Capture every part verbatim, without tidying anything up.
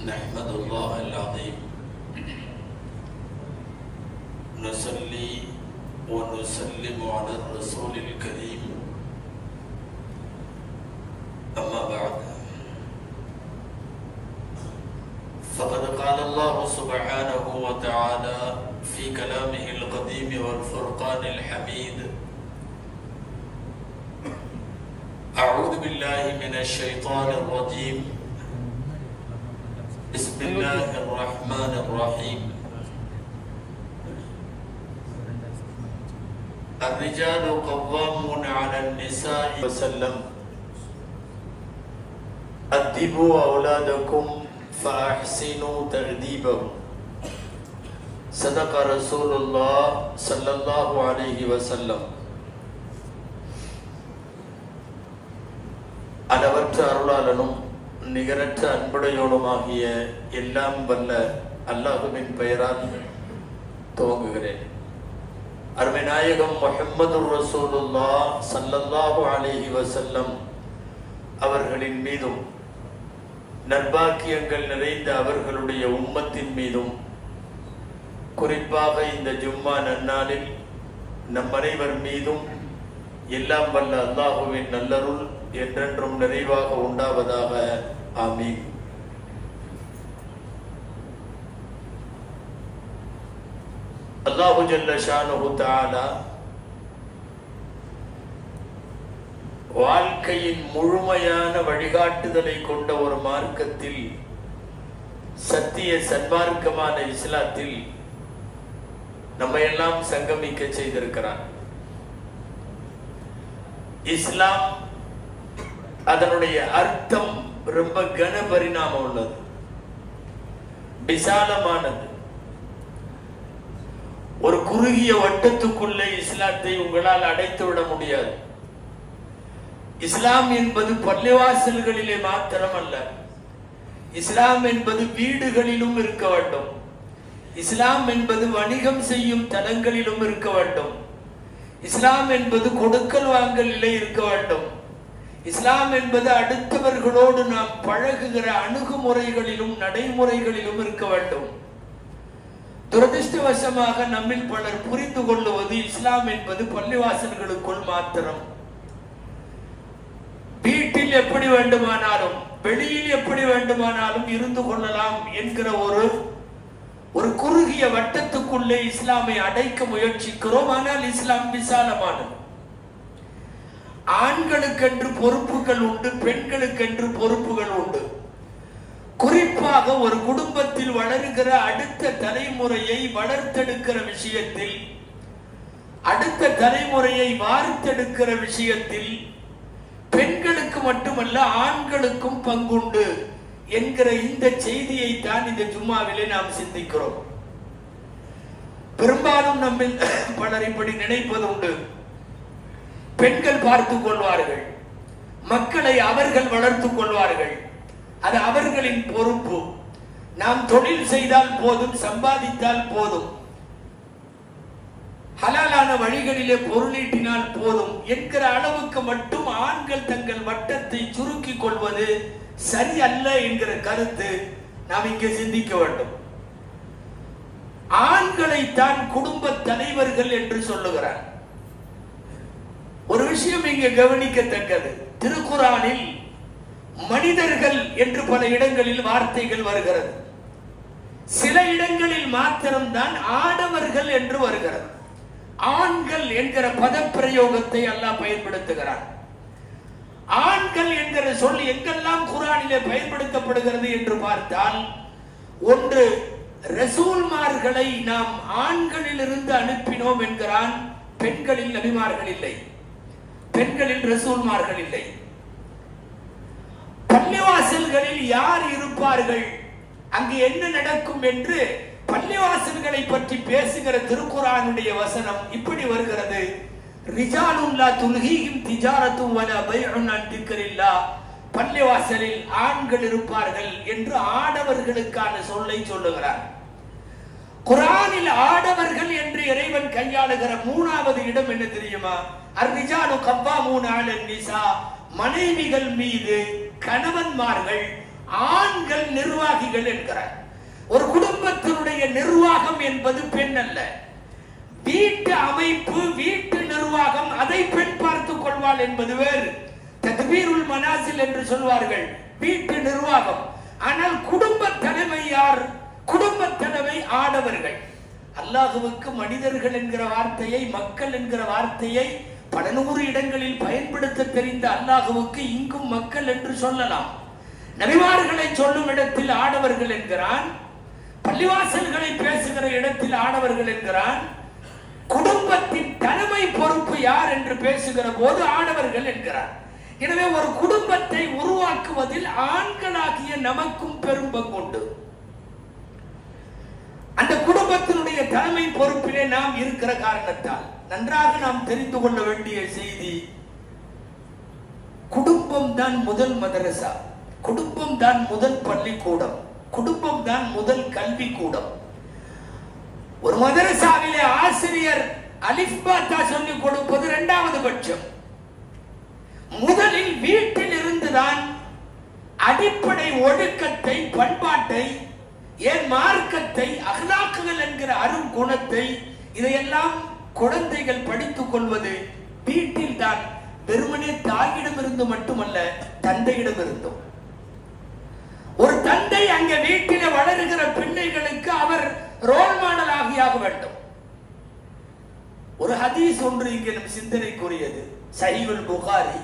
نحمد الله العظيم نصلي ونسلم على الرسول الكريم أما بعد فقد قال الله سبحانه وتعالى في كلامه القديم والفرقان الحميد أعوذ بالله من الشيطان الرجيم بسم الله الرحمن الرحيم الرجال قوامون على النساء وسلم أدبوا أولادكم فأحسنوا تأديبهم صدق رسول الله صلى الله عليه وسلم. அளவற்ற அருளாளனும் நிகரற்ற அன்புடையோனுமாகிய எல்லாம் வல்ல அல்லாஹுவின் பெயரால் துவங்குகிறேன். அருமை நாயகம் முஹம்மது ரசூலுல்லாஹ் ஸல்லல்லாஹு அலைஹி வஸல்லம் அவர்களின் மீதும் நற்பாக்கியங்கள் நிறைந்த அவர்களுடைய உம்மத்தின் மீதும் குறிப்பாக இந்த ஜும்மா நன்னாளில் நம் அனைவர் மீதும் எல்லாம் வல்ல அல்லாஹுவின் நல்லருள் என்றென்றும் நிறைவாக உண்டாவதாக. ஆமீன். அல்லாஹு ஜல்ல ஷானுஹு தஆலா வாழ்க்கையின் முழுமையான வழிகாட்டுதலை கொண்ட ஒரு மார்க்கத்தில், சத்திய சன்மார்க்கமான இஸ்லாத்தில் நம்மை எல்லாம் சங்கமிக்க செய்திருக்கிறான். இஸ்லாம் அதனுடைய அர்த்தம் ரொம்ப கன பரிணாமம் உள்ளது, விசாலமானது. ஒரு குறுகிய வட்டத்துக்குள்ளே இஸ்லாத்தை உங்களால் அடைத்து விட முடியாது. இஸ்லாம் என்பது பள்ளிவாசல்களிலே மாத்திரம் அல்ல, இஸ்லாம் என்பது வீடுகளிலும் இருக்க வேண்டும், இஸ்லாம் என்பது வணிகம் செய்யும் தலங்களிலும் இருக்க வேண்டும், இஸ்லாம் என்பது கொடுக்கல் வாங்கலிலே இருக்க வேண்டும், இஸ்லாம் என்பது அடுத்தவர்களோடு நாம் பழகுகிற அணுகுமுறைகளிலும் நடைமுறைகளிலும் இருக்க வேண்டும். துரதிருஷ்டவசமாக நம்மில் பலர் புரிந்து கொள்ளுவது இஸ்லாம் என்பது பள்ளிவாசல்களுக்குள் மாத்திரம். வீட்டில் எப்படி வேண்டுமானாலும் வெளியில் எப்படி வேண்டுமானாலும் இருந்து கொள்ளலாம் என்கிற ஒரு ஒரு குறுகிய வட்டத்துக்குள்ளே இஸ்லாமை அடைக்க முயற்சிக்கிறோம். ஆனால் இஸ்லாம் விசாலமானது. ஆண்களுக்கென்று பொறுப்புகள் உண்டு, பெண்களுக்கென்று பொறுப்புகள் உண்டு. குறிப்பாக ஒரு குடும்பத்தில் வளருகிற அடுத்த தலைமுறையை வளர்த்தெடுக்கிற விஷயத்தில், அடுத்த தலைமுறையை வார்த்தெடுக்கிற விஷயத்தில் பெண்களுக்கு மட்டுமல்ல ஆண்களுக்கும் பங்குண்டு என்கிற இந்த செய்தியை தான் இந்த ஜும்மாவிலே நாம் சிந்திக்கிறோம். பெரும்பாலும் நம்மில் பலர் இப்படி நினைப்பது உண்டு, பெண்கள் பார்த்துக் கொள்வார்கள், மக்களை அவர்கள் வளர்த்துக் கொள்வார்கள், அது அவர்களின் பொறுப்பு, நாம் தொழில் செய்தால் போதும், சம்பாதித்தால் போதும், ஹலாலான வழிகளிலே பொருளீட்டினால் போதும் என்கிற அளவுக்கு மட்டும் ஆண்கள் தங்கள் வட்டத்தை சுருக்கிக் கொள்வது சரியல்ல என்கிற கருத்து நாம் இங்கே சிந்திக்க வேண்டும். ஆண்களைத்தான் குடும்ப தலைவர்கள் என்று சொல்லுகிறார். ஒரு விஷயம் இங்கே கவனிக்கத்தக்கது, திருக்குரானில் மனிதர்கள் என்று பல இடங்களில் வார்த்தைகள் வருகிறது, சில இடங்களில் மாத்திரம்தான் ஆடவர்கள் என்று வருகிறது. ஆண்கள் என்கிற பதப்பிரயோகத்தை அல்லாஹ் பயன்படுத்துகிறார். ஆண்கள் என்கிற சொல் எங்கெல்லாம் குர்ஆனிலே பயன்படுத்தப்படுகிறது என்று பார்த்தால், ஒன்று ரசூல்மார்களை நாம் ஆண்களிலிருந்து அனுப்பினோம் என்கிறான், பெண்களில் நபிமார்கள் இல்லை, பெண்களில் ரசூல்மார்கள் இல்லை. பள்ளிவாசல்களில் யார் இருப்பார்கள், அங்கு என்ன நடக்கும் என்று பள்ளிவாசல்களை பற்றி பேசுகிற திருக்குர்ஆனுடைய வசனம் இப்படி வருகிறது, ரிஜாலுன் லா துல்ஹீஹிம் திஜாரத்தும் வலா பைஉன் அன் திக்ரில்லாஹ். பள்ளிவாசலில் ஆண்கள் இருப்பார்கள் என்று ஆடவர்களுக்கான சொல்லை சொல்லுகிறார். குர்ஆனில் ஆடவர்கள் என்று இறைவன் கையாளுகிற மூணாவது இடம் என்ன தெரியுமா? அர்-ரிஜாலு கவ்வாமூன அலன் நிசா. மனைவிகள் மீது கணவன்மார்கள் ஆண்கள் நிர்வாகிகள் என்கிறார். ஒரு குடும்பத்தினுடைய நிர்வாகம் என்பது பெண் அல்ல. வீட்டு அமைப்பு, வீட்டு நிர்வாகம் அதை பெண் பார்த்துக் கொள்வாள் என்பது வேறு. தத்பீருல் மனாசில் என்று சொல்வார்கள், வீட்டு நிர்வாகம். ஆனால் குடும்ப தலைமை யார்? குடும்ப தலைமை ஆடவர்கள். அல்லாஹ்வுக்கு மனிதர்கள் என்கிற வார்த்தையை, மக்கள் என்கிற வார்த்தையை பல நூறு இடங்களில் பயன்படுத்த தெரிந்த அல்லாஹ்வுக்கு இங்கும் மக்கள் என்று சொல்லலாம். நபிமார்களை சொல்லும் இடத்தில் ஆடவர்கள் என்கிறான், பள்ளிவாசல்களை பேசுகிற இடத்தில் ஆடவர்கள் என்கிறான், குடும்பத்தின் தலைமை பொறுப்பு யார் என்று பேசுகிற போது ஆடவர்கள் என்கிறார். எனவே ஒரு குடும்பத்தை உருவாக்குவதில் ஆண்களாகிய நமக்கும் பெரும் பங்குண்டு. அந்த குடும்பத்தினுடைய தலைமை பொறுப்பிலே நாம் இருக்கிற காரணத்தால் நன்றாக நாம் தெரிந்து கொள்ள வேண்டிய செய்தி, குடும்பம் தான் முதல் மதரசா, குடும்பம் தான் முதல் பள்ளிக்கூடம், குடும்பம் தான் முதல் கல்வி கூடம். ஒரு மதரசாவிலே ஆசிரியர் அலிஃப் பா தா சொல்லிக் கொடுப்பது இரண்டாவது பட்சம். முதலில் வீட்டில் இருந்துதான் அடிப்படை ஒழுக்கத்தை, பண்பாட்டை, ஏன் மார்க்கத்தை, அஹ்லாக்குகள் என்கிற அரும் குணத்தை, இதையெல்லாம் குழந்தைகள் படித்துக் கொள்வது வீட்டில் தான். வெறுமனே தாயிடமிருந்து மட்டுமல்ல, தந்தையிடமிருந்தும். ஒரு தந்தை அங்கே வீட்டிலே வளருகிற பிள்ளைகளுக்கு அவர் ரோல் மாடல் ஆகியாக வேண்டும். ஒரு ஹதீஸ் ஒன்று இங்கே நம் சிந்தனைக்குரியது, சஹீஹுல் புகாரி.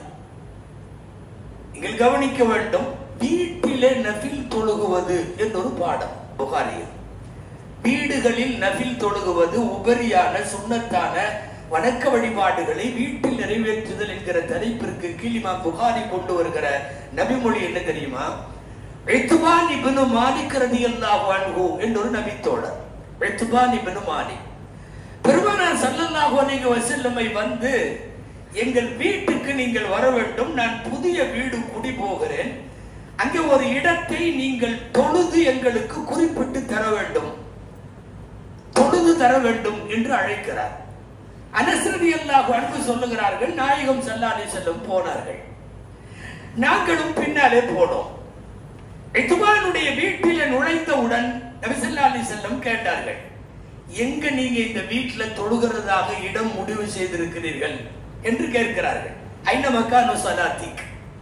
நீங்கள் கவனிக்க வேண்டும், வீட்டிலே நஃபில் தொழுகுவது എന്നൊരു பாடம் புகாரியில். வீடுகளில் நஃபில் தொழுகுவது, உபரியான சுன்னத்தான வணக்க வழிபாடுகளை வீட்டில் நிறைவேற்றுதல் என்கிற தலைப்பிற்கு கீழ் இமாம் புகாரி கொண்டு வருகிற நபிமொழி என்ன தெரியுமா? இத்பான் இப்னு மாலிக் ரலியல்லாஹு அன்ஹு എന്നொரு நபித்தோழர். இத்பான் இப்னு மாலிக் பெருமானார் ஸல்லல்லாஹு அலைஹி வஸல்லமை வந்து, எங்கள் வீட்டுக்கு நீங்கள் வர வேண்டும், நான் புதிய வீடு குடி போகிறேன், அங்கே ஒரு இடத்தை நீங்கள் தொழுது எங்களுக்கு குறிப்பிட்டு தர வேண்டும், தொழுது தர வேண்டும் என்று அழைக்கிறார். அனஸ் ரலியல்லாஹு அன்ஹு சொல்லுகிறார்கள், நாயகம் ஸல்லல்லாஹு அலைஹி வஸல்லம் போனார்கள், நாங்களும் பின்னாலே போனோம். இத்பானுடைய வீட்டில் நுழைந்தவுடன் நபி ஸல்லல்லாஹு அலைஹி வஸல்லம் கேட்டார்கள், எங்க நீங்க இந்த வீட்டில் தொழுகிறதாக இடம் முடிவு செய்திருக்கிறீர்கள் என்று கேட்கிறார்கள். ஐன மக்கானு ஸலாத்திக்.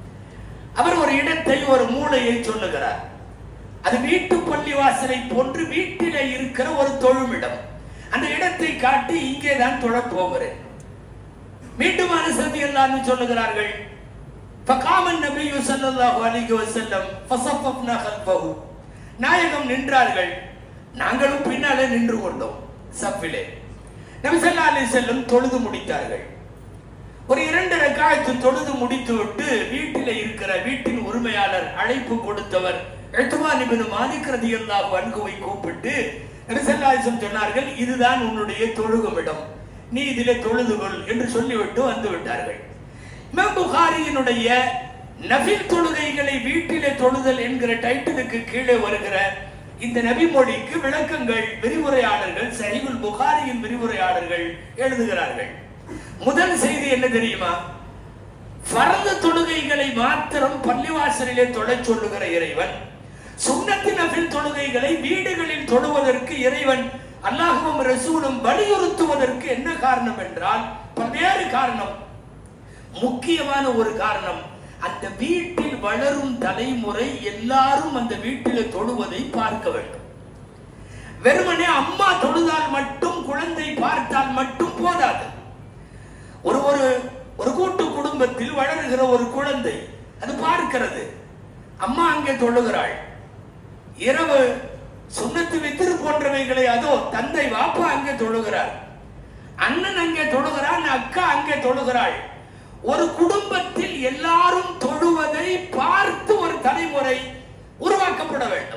அவர் ஒரு இடத்தை, ஒரு மூலையை சொல்லுகிறார். அது வீட்டு பள்ளிவாசலை போன்று வீட்டிலே இருக்கிற ஒரு தொழுமிடம். அந்த இடத்தை காட்டி இங்கே தான் தொழப் போகிறேன். மீண்டும் அனஸ் ரலியல்லாஹு சொல்லுகிறார்கள், ஃபகாமன் நபியு ஸல்லல்லாஹு அலைஹி வஸல்லம் ஃபஸஃபஃப்னா கல்ஃபஹு. நாயகம் நின்றார்கள், நாங்களும் பின்னாலே நின்று கொண்டோம் சஃபிலே. நபி ஸல்லல்லாஹு அலைஹி வஸல்லம் தொழுது முடித்தார்கள். ஒரு இரண்டு ரக்காயத்து தொழுது முடித்து விட்டு வீட்டிலே இருக்கிற வீட்டின் உரிமையாளர், அழைப்பு கொடுத்தவர் இத்பான் இப்னு மாலிக் ரலியல்லாஹு அன்ஹுவை கூப்பிட்டு நபி ஸல்லல்லாஹு அலைஹி வஸல்லம் சொன்னார்கள், இதுதான் உன்னுடைய தொழுகுமிடம், நீ இதிலே தொழுதுகொள் என்று சொல்லிவிட்டு வந்து விட்டார்கள். இமாம் புகாரியினுடைய நஃபில் தொழுகைகளை வீட்டிலே தொழுதல் என்கிற டைட்டிலுக்கு கீழே வருகிற இந்த நபிமொழிக்கு விளக்கங்கள் விரிவுரையாளர்கள், சஹீஹுல் புகாரியின் விரிவுரையாளர்கள் எழுதுகிறார்கள். முதல் செய்தி என்ன தெரியுமா? ஃபர்து தொழுகைகளை மாத்திரம் பள்ளிவாசலிலே தொழச் சொல்லுகிற இறைவன், சுன்னத்து நஃபில் தொழுகைகளை வீடுகளில் தொழுவதற்கு இறைவன் அல்லாஹ்வும் ரசூலும் வலியுறுத்துவதற்கு என்ன காரணம் என்றால், பல்வேறு காரணம். முக்கியமான ஒரு காரணம், அந்த வீட்டில் வளரும் தலைமுறை எல்லாரும் அந்த வீட்டில் தொழுவதை பார்க்க வேண்டும். வெறுமனே அம்மா தொழுதால் மட்டும், குழந்தை பார்த்தால் மட்டும் போதாது. ஒரு ஒரு ஒரு கூட்டு குடும்பத்தில் வளருகிற ஒரு குழந்தை அது பார்க்கிறது, அம்மா அங்கே தொழுகிறாள், இரவு சுன்னத்து வித்திரு போன்றவைகளை அதோ தந்தை வாப்பா அங்கே தொழுகிறார், அண்ணன் அங்கே தொழுகிறான், அக்கா அங்கே தொழுகிறாள். ஒரு குடும்பத்தில் எல்லாரும் தொழுவதை பார்த்து ஒரு தலைமுறை உருவாக்கப்பட வேண்டும்.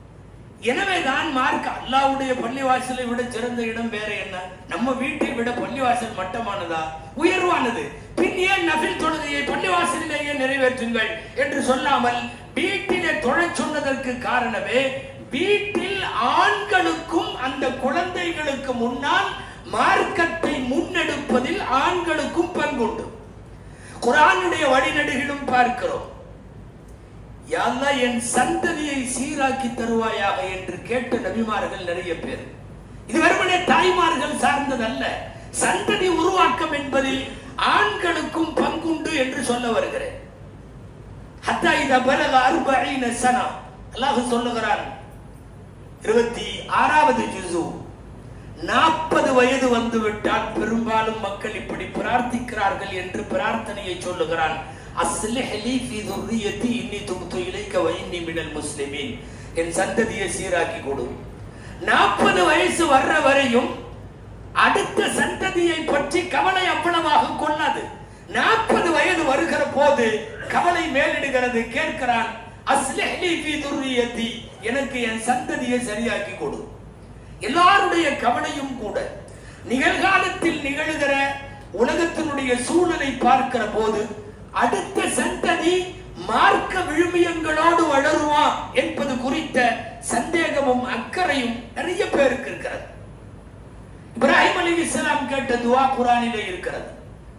எனவேதான் மார்க்க அல்லாஹ்வுடைய பள்ளிவாசலை விட சிறந்த இடம் வேற என்ன? நம்ம வீட்டை விட பள்ளிவாசல் மட்டமானதா? உயர்வானது. பின் ஏன் நஃபில் தொழுகையை பள்ளிவாசலிலேயே நிறைவேற்றுங்கள் என்று சொல்லாமல் வீட்டிலே தொழச் சொன்னதற்கு காரணமே, வீட்டில் ஆண்களுக்கும் அந்த குழந்தைகளுக்கு முன்னால் மார்க்கத்தை முன்னெடுப்பதில் ஆண்களுக்கும் பங்குண்டு. குர்ஆனுடைய வழிநெடுகிலும் பார்க்கிறோம், யா அல்லாஹ் என் சந்ததியை சீராக்கி தருவாயாக என்று கேட்ட நபிமார்கள் நிறைய பேர். இது வெறுமனே தாய்மார்கள் சார்ந்ததல்ல. சந்ததி உருவாக்கம் என்பதில் ஆண்களுக்கும் பங்குண்டு என்று சொல்ல வருகிறேன். ஹத்தா இதா பலக அர்பஈன சனா, அல்லாஹ் சொல்லுகிறான் இருபத்தி ஆறாவது ஜுஸு, நாற்பது வயது வந்துவிட்டால் பெரும்பாலும் மக்கள் இப்படி பிரார்த்திக்கிறார்கள் என்று பிரார்த்தனையை சொல்லுகிறான். அஸ்லிஹ் லீ ஃபீ ذُرِّيَّتِي இன்னி துப்து இலைக வ இன்னி மினல் முஸ்லிமீன், என் சந்ததியை சீராக்கி கொடு. நாற்பது வயசு வர்ற வரையும் அடுத்த சந்ததியை பற்றி கவலை அவ்வளவாக கொள்ளாது. நாற்பது வயது வருகிற போது கவலை மேலிடுகிறது. கேட்கிறான், அஸ்லிஹ் லீ ஃபீ ذُرِّيَّتِي, எனக்கு என் சந்ததியை சரியாக்கி கொடு. எல்லாருடைய கவலையும் கூட நிகழ்காலத்தில் நிகழ்கிற உலகத்தினுடைய சூழலை பார்க்கிற போது அடுத்த சந்ததி மார்க்க விழுமியங்களோடு வளருவா என்பது குறித்த சந்தேகமும் அக்கறையும் நிறைய பேருக்கு இருக்கிறது. இப்ராஹிம் அலைஹிஸ்ஸலாம் கேட்ட துஆ குர்ஆனிலே இருக்கிறது.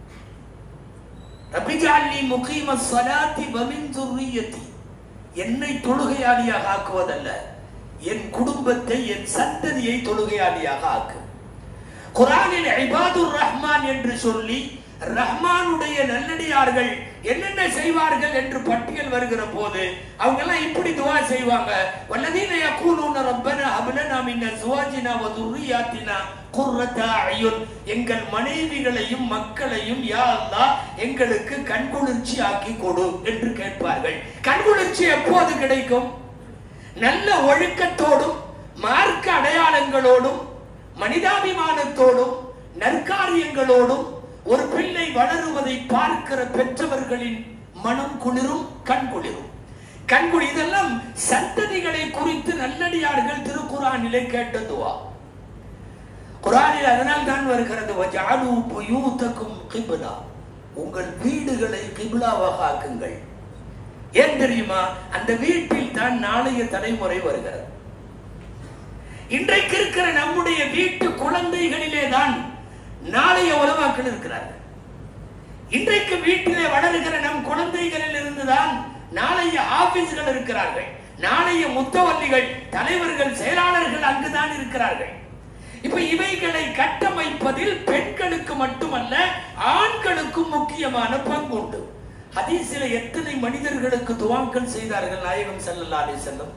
ரப்பி ஜஅல்னி முகீமஸ் ஸலாத்தி வ மின் ذُرِّيَّتِي, என்னை தொழுகையாளியாக ஆக்குவதல்ல, என் குடும்பத்தை என் சந்ததியை தொழுகையாளியாக ஆக்கு. குர்ஆனில் இபாதுர் ரஹ்மான் என்று சொல்லி ரஹ்மானுடைய நல்லடியார்கள் என்னென்ன செய்வார்கள் என்று பட்டியல் வருகிற போது அவங்க எல்லாம் இப்படி துஆ செய்வாங்க. வல்லதீன யகூலுன ரப்பனா ஹப் லனா மின் அஸ்வாஜினா வ ذُرِّيَّاتِنَا குர்ரத அயுன், எங்கள் மனைவிகளையும் மக்களையும் யா அல்லாஹ் எங்களுக்கு கண்குளிர்ச்சி ஆக்கி கொடு என்று கேட்பார்கள். கண்குளிர்ச்சி எப்போது கிடைக்கும்? நல்ல ஒழுக்கத்தோடும் மார்க்க அடையாளங்களோடும் மனிதாபிமானத்தோடும் நற்காரியங்களோடும் ஒரு பிள்ளை வளருவதை பார்க்கிற பெற்றவர்களின் மனம் குளிரும், கண் குளிரும். கண்குளி இதெல்லாம் சந்ததிகளை குறித்து நல்லடியார்கள் திருக்குர்ஆனிலே கேட்ட துஆ. குர்ஆனில் அதனால் தான் வருகிறது, வஜஅலு புயூதகும் கிப்லா, உங்கள் வீடுகளை கிப்லாவாக ஆக்குங்கள். ஏன் தெரியுமா? அந்த வீட்டில் தான் நாளைய தலைமுறை வருகிறது. இன்றைக்கு இருக்கிற நம்முடைய வீட்டு குழந்தைகளிலே தான் நாளைய உலமாக்கள் இருக்கிறார்கள். இன்றைக்கு வீட்டிலே வளருகிற நம் குழந்தைகளில் இருந்துதான் நாளைய ஆபீஸ்கள் இருக்கிறார்கள். நாளைய முத்தவல்லிகள், தலைவர்கள், செயலாளர்கள் அங்குதான் இருக்கிறார்கள். இப்ப இவைகளை கட்டமைப்பதில் பெண்களுக்கு மட்டுமல்ல ஆண்களுக்கும் முக்கியமான பங்கு உண்டு. ஹதீஸிலே எத்தனை மனிதர்களுக்கு துஆக்கள் செய்தார்கள் நாயகம் ஸல்லல்லாஹு அலைஹி வஸல்லம்.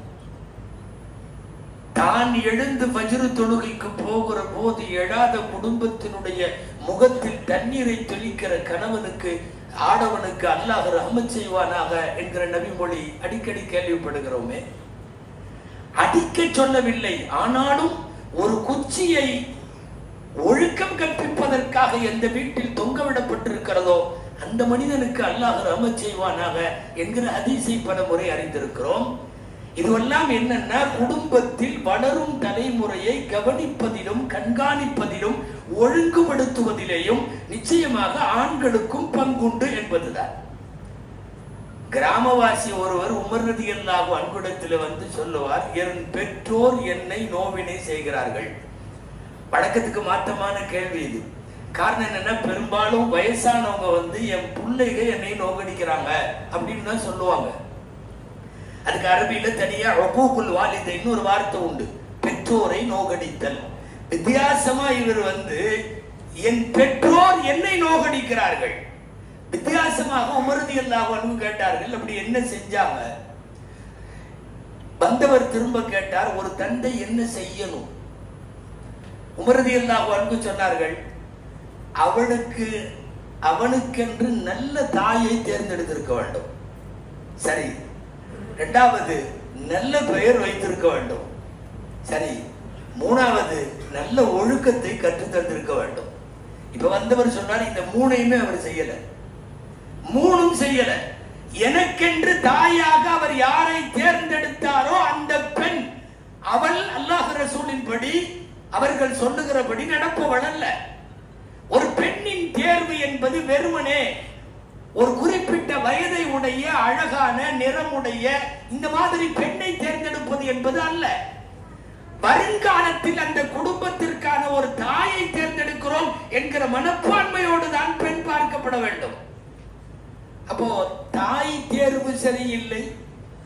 தான் எழுந்து ஃபஜ்ர் தொழுகைக்கு போகிற போது எழாத குடும்பத்தினுடைய முகத்தில் தண்ணீரை தெளிக்கிற கணவனுக்கு, ஆடவனுக்கு அல்லாஹ் ரஹ்மத் செய்வானாக என்கிற நபிமொழி அடிக்கடி கேள்விப்படுகிறோமே. அடிக்க சொல்லவில்லை, ஆனாலும் ஒரு குச்சியை ஒழுக்கம் கற்பிப்பதற்காக எந்த வீட்டில் தொங்கவிடப்பட்டிருக்கிறதோ அந்த மனிதனுக்கு அல்லாஹ் ரஹ்மத் செய்வானாக என்கிற ஹதீஸை பல முறை அறிந்திருக்கிறோம். இதுவெல்லாம் என்னன்னா குடும்பத்தில் வளரும் தலைமுறையை கவனிப்பதிலும் கண்காணிப்பதிலும் ஒழுங்குபடுத்துவதிலேயும் நிச்சயமாக ஆண்களுக்கும் பங்குண்டு என்பதுதான். கிராமவாசி ஒருவர் உமர் ரலியல்லாஹு அன்ஹு இடத்தில் வந்து சொல்லுவார், என் பெற்றோர் என்னை நோவினை செய்கிறார்கள். வழக்கத்துக்கு மாற்றமான கேள்வி இது. காரணம் என்னன்னா, பெரும்பாலும் வயசானவங்க வந்து என் பிள்ளைக என்னை நோகடிக்கிறாங்க அப்படின்னு தான் சொல்லுவாங்க. அதுக்கு அரபியில தனியா உகூகுல் வாலிதைன்னு ஒரு வார்த்தை உண்டு, பெற்றோரை நோகடித்தல். வித்தியாசமா இவர் வந்து என் பெற்றோர் என்னை நோகடிக்கிறார்கள். வித்தியாசமாக உமர் ரலியல்லாஹு அன்ஹு கேட்டார்கள், அப்படி என்ன செஞ்சாங்க? வந்தவர் திரும்ப கேட்டார், ஒரு தந்தை என்ன செய்யணும்? உமர் ரலியல்லாஹு அன்ஹு சொன்னார்கள், அவளுக்கு அவனுக்கென்று நல்ல தாயை தேர்ந்தெடுத்திருக்க வேண்டும். சரி. இரண்டாவது, நல்ல பெயர் வைத்திருக்க வேண்டும். சரி. மூணாவது, நல்ல ஒழுக்கத்தை கற்று தந்திருக்க வேண்டும். இப்ப வந்தவர் சொன்னார், இந்த மூணையுமே அவர் செய்யல. மூணும் செய்யல. எனக்கென்று தாயாக அவர் யாரை தேர்ந்தெடுத்தாரோ அந்த பெண், அவள் அல்லாஹ் ரசூலின் படி அவர்கள் சொல்லுகிறபடி நடப்பவள் அல்ல. ஒரு பெண்ணின் தேர்வு என்பது வெறுமனே ஒரு குறிப்பிட்ட வயதை உடைய அழகான நிறமுடைய இந்த மாதிரி பெண்ணை தேர்ந்தெடுப்பது என்பது அல்ல. வருங்காலத்தில் அந்த குடும்பத்திற்கான ஒரு தாயை தேர்ந்தெடுக்கிறோம் என்கிற மனப்பான்மையோடு தான் பெண் பார்க்கப்பட வேண்டும். அப்போ தாய் தேர்வு சரியில்லை,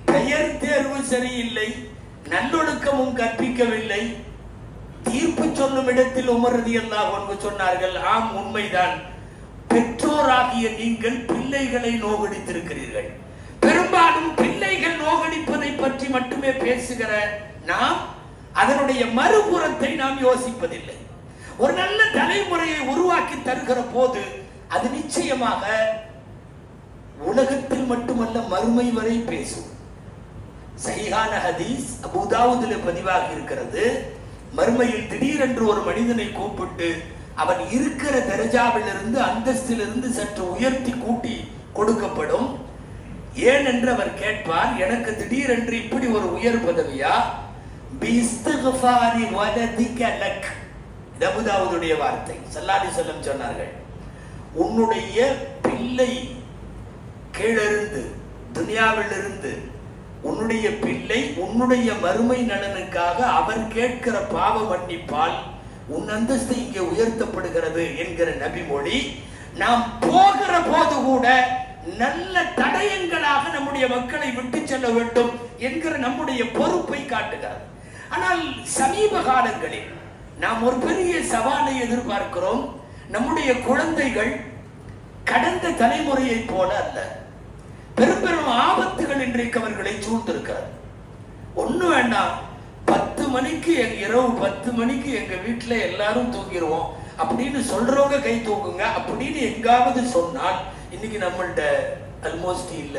பெயர் தேர்வு சரியில்லை, நல்லொழுக்கமும் கற்பிக்கவில்லை. தீர்ப்பு சொல்லும் இடத்தில் உமர் ரலியல்லாஹு அன்ஹு சொன்னார்கள், ஆம் உண்மைதான், பெற்றோராகிய நீங்கள் பிள்ளைகளை நோகடித்திருக்கிறீர்கள். பெரும்பாலும் பிள்ளைகள் நோகடிப்பதை பற்றி மட்டுமே பேசுகிற நாம் அதனுடைய மறுபுறத்தை நாம் யோசிப்பதில்லை. ஒரு நல்ல தலைமுறையை உருவாக்கி தருகிற போது அது நிச்சயமாக உலகத்தில் மட்டுமல்ல மறுமை வரை பேசும். சஹீஹான ஹதீஸ் அபூ தாவூதிலே பதிவாகி இருக்கிறது. மறுமையில் திடீரென்று ஒரு மனிதனை கூப்பிட்டு அவன் இருக்கிற தரஜாவிலிருந்து அந்தஸ்திலிருந்து சற்று உயர்த்தி கூட்டி கொடுக்கப்படும். ஏன் என்று அவர் கேட்பார், எனக்கு திடீரென்று இப்படி ஒரு உயர் பதவியா? பிஸ்திக்ஃபாரி வலதிக லக், அபூ தாவூதுடைய வார்த்தை. ஸல்லல்லாஹு அலைஹி வஸல்லம் சொன்னார்கள், உன்னுடைய பிள்ளை கீழிருந்து துனியாவிலிருந்து உன்னுடைய பிள்ளை உன்னுடைய மறுமை நலனுக்காக அவர் கேட்கிற பாவ மன்னிப்பால் உன் அந்தஸ்து இங்கே உயர்த்தப்படுகிறது என்கிற நபி மொழி நாம் போகிற போது கூட நல்ல தடயங்களாக நம்முடைய மக்களை விட்டு செல்ல வேண்டும் என்கிற நம்முடைய பொறுப்பை காட்டுகிறது. ஆனால் சமீப காலங்களில் நாம் ஒரு பெரிய சவாலை எதிர்பார்க்கிறோம். நம்முடைய குழந்தைகள் கடந்த தலைமுறையை போல அல்ல. பெரும் பெரும் ஆபத்துகள் இன்றைக்கு அவர்களை சூழ்ந்திருக்கிறது. ஒண்ணு வேண்டாம், பத்து மணிக்கு இரவு பத்து மணிக்கு எங்க வீட்டுல எல்லாரும் தூங்கிடுவோம் அப்படின்னு சொல்றவங்க கை தூக்குங்க அப்படின்னு எங்காவது சொன்னால் இன்னைக்கு நம்மள்ட ஆல்மோஸ்ட் இல்ல.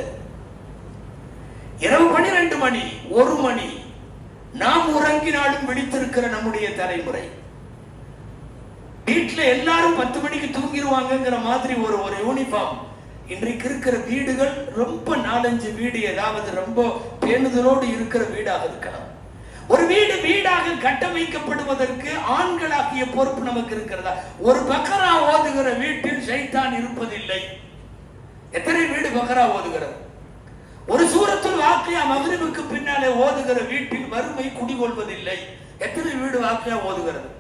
இரவு பனிரெண்டு மணி ஒரு மணி நாம் உறங்கினாலும் விழித்திருக்கிற நம்முடைய தலைமுறை. வீட்டுல எல்லாரும் பத்து மணிக்கு தூங்கிடுவாங்கிற மாதிரி ஒரு ஒரு யூனிஃபார்ம். இன்றைக்கு இருக்கிற வீடுகள் ரொம்ப நாலஞ்சு வீடு ஏதாவது ரொம்ப பேணுதலோடு இருக்கிற வீடாக இருக்கலாம். ஒரு வீடு வீடாக கட்டமைக்கப்படுவதற்கு ஆண்களாகிய பொறுப்பு நமக்கு இருக்கிறதா? ஒரு பக்கரா ஓதுகிற வீட்டில் ஷைத்தான் இருப்பதில்லை. எத்தனை வீடு பக்கரா ஓதுகிறது? ஒரு சூரத்துல் வாக்கியா மக்ரிபுக்கு பின்னாலே ஓதுகிற வீட்டில் வறுமை குடிகொள்வதில்லை. எத்தனை வீடு வாக்கியா ஓதுகிறது?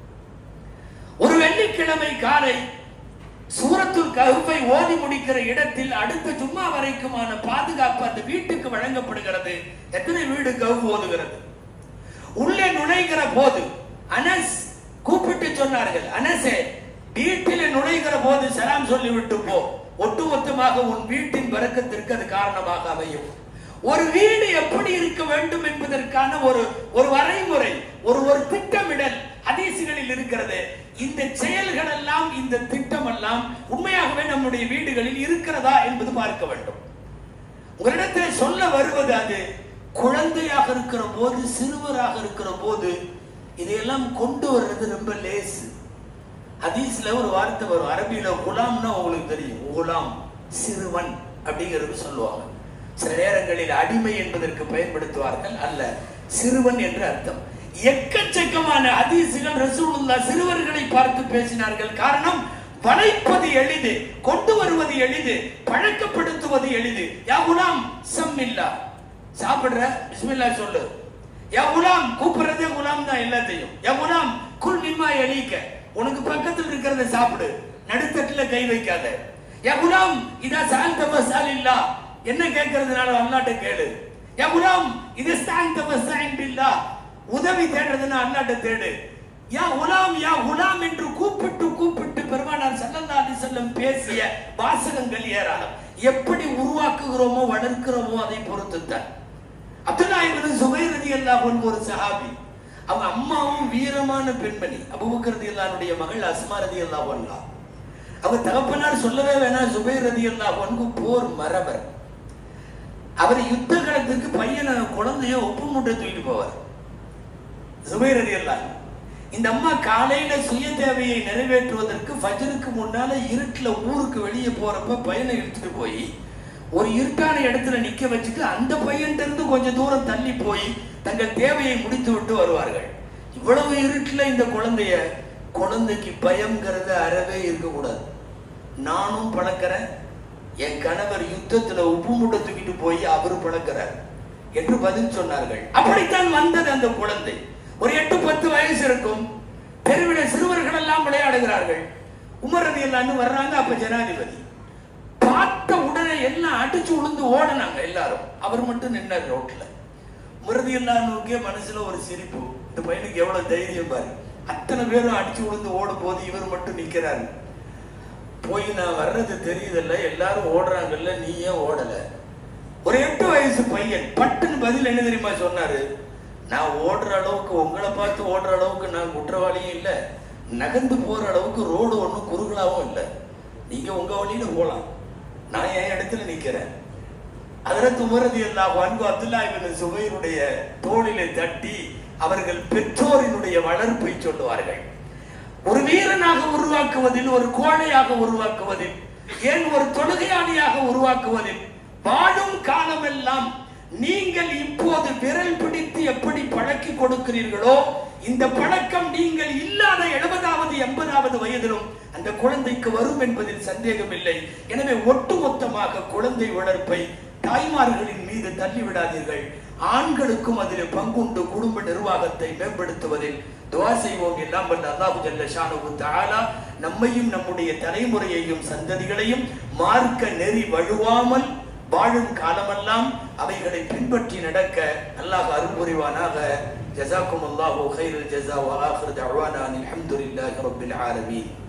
ஒரு வெள்ளிக்கிழமை காலை சூரத்துல் கஹ்ஃபை ஓதி முடிக்கிற இடத்தில் அடுத்த ஜும்மா வரைக்குமான பாதுகாப்பு அந்த வீட்டுக்கு வழங்கப்படுகிறது. எத்தனை வீடு கஹ்ஃப் ஓதுகிறது? உள்ளே நுழைகிற போது அனஸ் கூப்பிட்டு சொன்னார்கள், அனஸே வீட்டில் நுழைகிற போது சலாம் சொல்லிவிட்டு போ, ஒட்டுமொத்தமாக உன் வீட்டின் பரக்கத்திற்கு அது காரணமாக அமையும். ஒரு வீடு எப்படி இருக்க வேண்டும் என்பதற்கான ஒரு ஒரு வரைமுறை, ஒரு ஒரு திட்டமிடல் ஹதீஸ்களில் இருக்கிறது. இந்த செயல்கள் எல்லாம், இந்த திட்டம் எல்லாம் உண்மையாகவே நம்முடைய வீடுகளில் இருக்கிறதா என்பது பார்க்க வேண்டும். உங்களிடத்தில் சொல்ல வருவது அது குழந்தையாக இருக்கிற போது, சிறுவராக இருக்கிற போது இதையெல்லாம் கொண்டு வர்றது ரொம்ப லேசு. ஹதீஸ்ல ஒரு வார்த்தை வரும், அரபியில குலாம்னா உங்களுக்கு தெரியும், குலாம் சிறுவன் அப்படிங்கிறது சொல்லுவாங்க. சில நேரங்களில் அடிமை என்பதற்கு பயன்படுத்துவார்கள், அல்ல சிறுவன் என்று அர்த்தம். எக்கச்சக்கமான ஹதீஸ்கள் ரசூலுல்லாஹ் சிறுவர்களை பார்த்து பேசினார்கள். காரணம், வளைப்பது எளிது, கொண்டு வருவது எளிது, பழக்கப்படுத்துவது எளிது. யா குலாம் சம்மில்லா, சாப்பிடுற பிஸ்மில்லா சொல்லு. யா குலாம், கூப்பிடுறதே குலாம் தான் எல்லாத்தையும். யா குலாம் குல் மிம்மா யலீக, உனக்கு பக்கத்தில் இருக்கிறத சாப்பிடு, நடுத்தட்டுல கை வைக்காத. யா குலாம் இதா சஅல்த ஃபஸ்அலில்லா, என்ன கேட்கறதுனால அல்லாஹ்ட்ட கேளு. யா குலாம் இதா ஸ்தஅன்த ஃபஸ்தஇன் பில்லாஹ், உதவி தேடுறதுன்னா அல்லாஹ்ட்ட தேடு. யா குலாம் யா குலாம் என்று கூப்பிட்டு கூப்பிட்டு பெருமானார் ஸல்லல்லாஹு அலைஹி வஸல்லம் பேசிய வாசகங்கள் ஏராளம். எப்படி உருவாக்குகிறோமோ வளர்க்கிறோமோ அதை பொறுத்துத்தான். அப்துல்லா இப்னு ஸுபைர் ரலியல்லாஹு அன்ஹு ஒரு சஹாபி. அவங்க அம்மாவும் வீரமான பெண்மணி, அபூபக்கர் ரலியல்லாஹுடைய மகள் அஸ்மா ரலியல்லாஹு அன்ஹா. அவங்க தகப்பனார் சொல்லவே வேணாம், ஸுபைர் ரலியல்லாஹு அன்ஹு போர் மரபர். அவர் யுத்த காலத்துக்கு பையனை குழந்தைய ஒப்பு மூட்டை தூக்கிட்டு போவார் ஸுபைர் ரலியல்லாஹு. இந்த அம்மா காலையில சுய தேவையை நிறைவேற்றுவதற்கு ஃபஜ்ருக்கு முன்னால இருட்டுல ஊருக்கு வெளியே போறப்ப பையனை இழுத்துட்டு போய் ஒரு இருட்டான இடத்துல நிக்க வச்சுட்டு அந்த பையன் இருந்து கொஞ்சம் தூரம் தள்ளி போய் தங்கள் தேவையை முடித்து விட்டு வருவார்கள். இவ்வளவு இருட்டுல இந்த குழந்தைய, குழந்தைக்கு பயம்ங்கிறத அறவே இருக்கக்கூடாது. நானும் பழக்கிறேன், என் கணவர் யுத்தத்துல உப்பு மூட்டை தூக்கிட்டு போய் அவரு பழக்கிறார் என்று பதில் சொன்னார்கள். அப்படித்தான் வந்தது அந்த குழந்தை. ஒரு எட்டு பத்து வயசு இருக்கும். தெருவில சிறுவர்கள் எல்லாம் விளையாடுகிறார்கள். உமர் ரலியல்லாஹு அன்ஹு வர்றாங்க. அப்ப ஜனாதிபதி பார்த்த உடனே எல்லாம் அடிச்சு உளுந்து ஓடினாங்க எல்லாரும். அவர் மட்டும் நின்னார் ரோட்ல. முருதி எல்லாம் நோக்கிய மனசுல ஒரு சிரிப்பு, இந்த பையனுக்கு எவ்வளவு தைரியம் பாரு, அத்தனை பேரும் அடிச்சு உளுந்து ஓடும் போது இவர் மட்டும் நிக்கிறாரு. போய் நான் வர்றது தெரியுதல்ல, எல்லாரும் ஓடுறாங்கல்ல, நீ ஏன் ஓடல? ஒரு எட்டு வயசு பையன் பட்டுன்னு பதில் என்ன தெரியுமா சொன்னாரு? நான் ஓடுற அளவுக்கு, உங்களை பார்த்து ஓடுற அளவுக்கு நான் குற்றவாளியும் இல்லை, நகர்ந்து போற அளவுக்கு ரோடு ஒன்றும் குறுகலாவும் இல்லை. நீங்க உங்க வழியில போலாம், நான் என் இடத்துல நிக்கிறேன். ஹஜ்ரத் உமர் ரலியல்லாஹு அன்ஹு அப்துல்லா இப்னு சுபைருடைய தோளிலே தட்டி அவர்கள் பெற்றோரினுடைய வளர்ப்பை சொல்லுவார்கள். ஒரு வீரனாக உருவாக்குவதில், ஒரு கோழையாக உருவாக்குவதில், ஏன் ஒரு தொழுகையாளியாக உருவாக்குவதில் வாழும் காலமெல்லாம் நீங்கள் இப்போது விரல் பிடித்து எப்படி பழக்கி கொடுக்கிறீர்களோ, இந்த பழக்கம் நீங்கள் இல்லாத எழுபதாவது எண்பதாவது வயதிலும் அந்த குழந்தைக்கு வரும் என்பதில் சந்தேகம் இல்லை. எனவே ஒட்டுமொத்தமாக குழந்தை வளர்ப்பை தாய்மார்களின் மீது தள்ளிவிடாதீர்கள். ஆண்களுக்கும் அதில் பங்குண்டு குடும்ப நிர்வாகத்தை மேம்படுத்துவதில் துஆ செய்வோம். எல்லாம் வல்ல அல்லாஹ் ஜல்ல ஷானுஹு தஆலா நம்மையும் நம்முடைய தலைமுறையையும் சந்ததிகளையும் மார்க்க நெறி வழுவாமல் வாழும் காலமெல்லாம் அவைகளை பின்பற்றி நடக்க அல்லாஹ் அருள் புரிவானாக. ஜஸாக்குமுல்லாஹு கைரல் ஜஸா வ ஆகிரு தஅவானா அல்ஹம்துலில்லாஹி ரப்பில் ஆலமீன்.